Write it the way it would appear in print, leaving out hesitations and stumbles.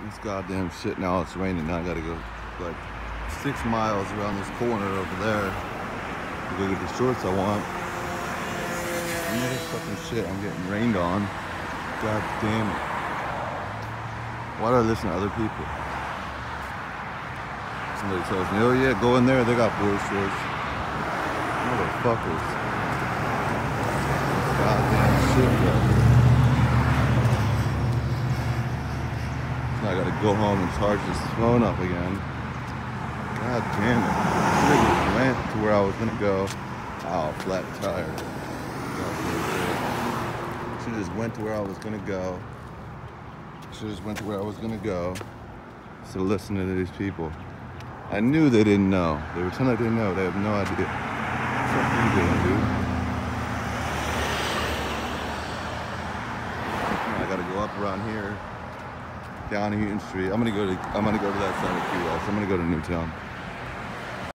This goddamn shit, now it's raining. Now I gotta go like 6 miles around this corner over there to go get the shorts I want. And this fucking shit, I'm getting rained on. God damn it. Why do I listen to other people? Somebody tells me, oh yeah, go in there, they got board shorts. Motherfuckers. This goddamn shit, bro. I gotta go home and charge this phone up again. God damn it. I should have just went to where I was gonna go. Oh, flat tire. Should have just went to where I was gonna go. Should have just went to where I was gonna go. Instead of listening to these people. I knew they didn't know. They were telling me they didn't know. They have no idea. What are you doing, dude? I gotta go up around here. Down Houghton Street. I'm gonna go to that side of Key West. I'm gonna go to Newtown.